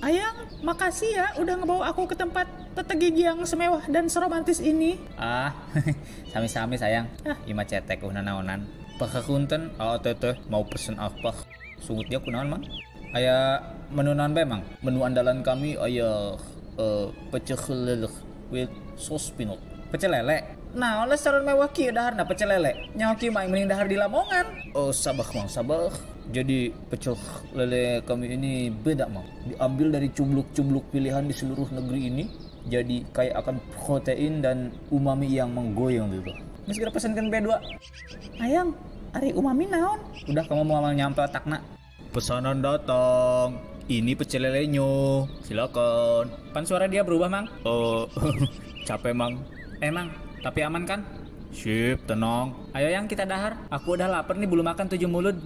Ayang, makasih ya udah ngebawa aku ke tempat tete gigi yang semewah dan seromantis ini. Sami-sami sayang. Ima cetek naonan. Pakakunten, teteh mau pesen apa? Sungut dia kunaon mang? Aya menu naon bae mang? Menu andalan kami aya pecel lele with sauce peanut. Pecel lele. Nah, oleh saran mewah kieu daharna pecel lele. Nyaho kieu mah mending dahar di Lamongan. Oh, sabah mang, sabah. Jadi pecel lele kami ini beda mang. Diambil dari cumluk-cumluk pilihan di seluruh negeri ini. Jadi kayak akan protein dan umami yang menggoyang gitu. Ini segera pesankan B2. Ayang, ari umami naon? Udah kamu mau nyampe otakna. Pesanan datang. Ini pecel lelenya. Silakan. Pan suara dia berubah mang? Oh, capek mang. Emang, tapi aman kan? Sip, tenang. Ayo yang kita dahar. Aku udah lapar nih, belum makan 7 mulut.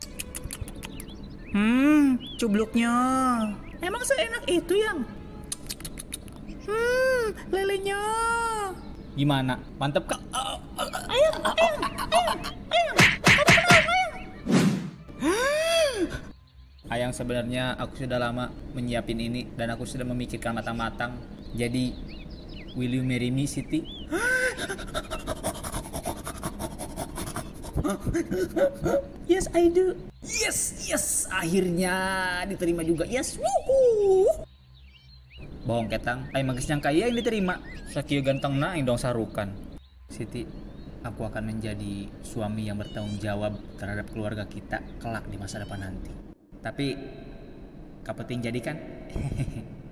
Cubluknya. Emang seenak itu yang? Lelenya. Gimana? Mantep kak? Ayang. Ayang, sebenarnya aku sudah lama menyiapin ini dan aku sudah memikirkan matang-matang. Jadi, will you marry me, Siti? Yes, I do. Yes, akhirnya diterima juga. Yes, wuhu. Bohong ketang, ay magis yang kaya yang diterima. Sakieu ganteng na dong sarukan. Siti, aku akan menjadi suami yang bertanggung jawab terhadap keluarga kita kelak di masa depan nanti. Tapi, kapeting jadi kan?